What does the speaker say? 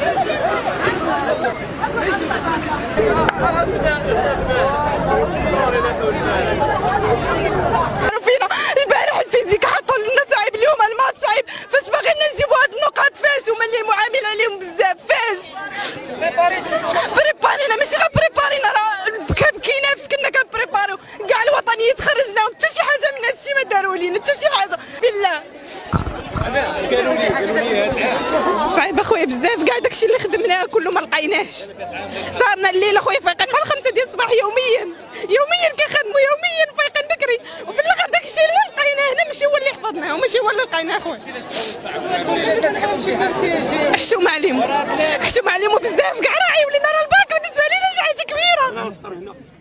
فينا البارح الفيزيك حطوا لنا صعيب، اليوم المات صعيب. فاش باغيين نجيبوا هاد النقاط؟ فاش هما اللي معامل عليهم بزاف؟ فاش بريبارينا؟ ماشي غير بريبارينا، راه كاين نفس كنا كنبريباريو كاع الوطنيات خرجناهم، حتى شي حاجه من هادشي ما داروا لينا، حتى شي حاجه بالله. قالوا لي صعيب اخويا بزاف، كاع داكشي اللي خدمناه كله ما لقيناهش. صارنا الليل اخويا فايقين مع 5 ديال الصباح يوميا كنخدموا يوميا فايقين بكري، وفي الاخر داكشي اللي لقيناه هنا ماشي هو اللي حفظناه وماشي هو اللي لقيناه اخويا. حشومه عليهم بزاف، كاع راه عيب لينا، راه الباك بالنسبه لينا شي حاجه كبيره.